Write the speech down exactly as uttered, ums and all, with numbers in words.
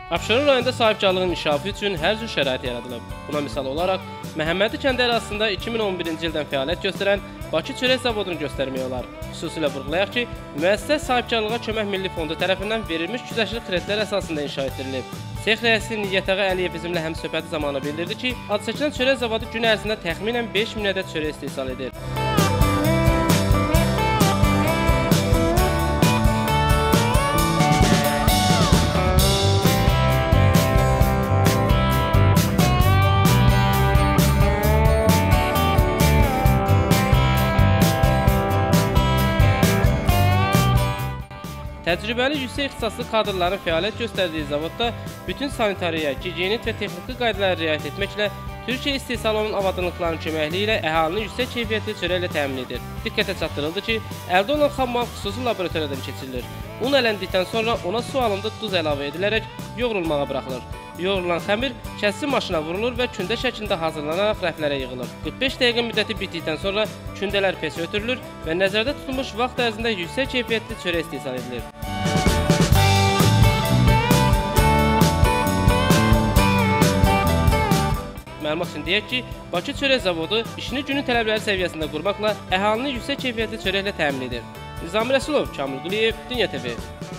Abşeron rayonunda sahibkarlığın inkişafı üçün hər cür şərait yaradılıb. Buna misal olaraq, Məhəmmədi kəndi ərazisində iki min on birinci ildən fəaliyyət göstərən Bakı çörək zavodunu göstərmək olar. Xüsusilə vurğulayaq ki, müəssisə sahibkarlığa kömək milli fondu tərəfindən verilmiş güzəştli kreditlər əsasında inşa etdirilib. Sex rəisi Niyyətağa Əliyev bizimlə həm söhbəti zamanı bildirdi ki, adı çəkilən çörək zavodu gün ərzində təxminən beş min ədəd çörək istehsal edir. Təcrübəli yüksək ixtisaslı kadrların fəaliyyət göstərdiyi zavodda bütün sanitariya, gigiyenik və texniki qaydalara riayət etməklə Türkiyə istehsalının avadlıqlarının köməkliyi ilə əhalinin yüksək keyfiyyətli çörəklə təmin edir. Diqqətə çatdırıldı ki, əldə olan xam mal xüsusi laboratoriyadan keçirilir. Un ələndikdən sonra ona su halında duz əlavə edilərək yoğrulmağa buraxılır. Yoğrulan xəmir kəsici maşına vurulur və kündə şəklində hazırlanaraq rəflərə yığılır. qırx beş dəqiqə müddəti bitdikdən sonra kündələr pesə ötürülür və nəzərdə tutulmuş vaxt ərzində yüksək keyfiyyətli çörək istehsal edilir. Məlumat üçün deyək ki, Bakı çörək zavodu işini günün tələbləri səviyyəsində qurmaqla əhalini yüksək keyfiyyətli çörəklə təmin edir. Nizami Rəsulov, Kamil Quliyev, Dünya T V.